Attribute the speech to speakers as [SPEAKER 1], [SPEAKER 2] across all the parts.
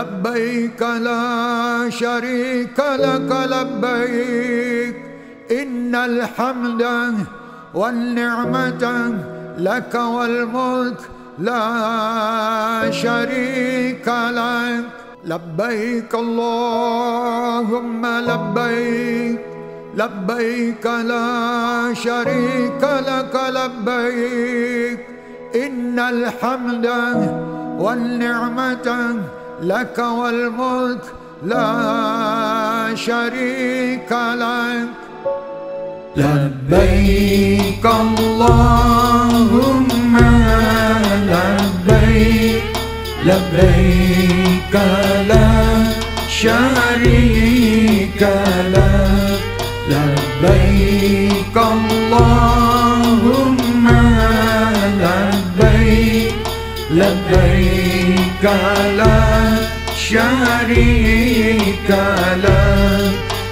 [SPEAKER 1] لبيك لا شريك لك لبيك إن الحمد والنعمة لك والملك لا شريك لك لبيك اللهم لبيك لبيك لا شريك لك لبيك إن الحمد والنعمة لك والملك لا شريك لك لبيك اللهم لبيك لبيك لا شريك لك لبيك اللهم لبيك لبيك لا شريك لك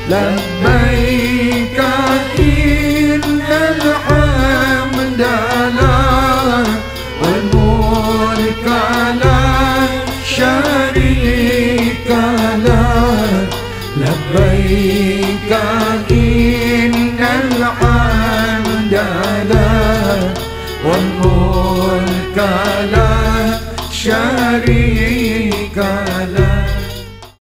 [SPEAKER 1] لبيك إن الحمد لك والملك لا شريك لك لبيك إن الحمد لك والملك لا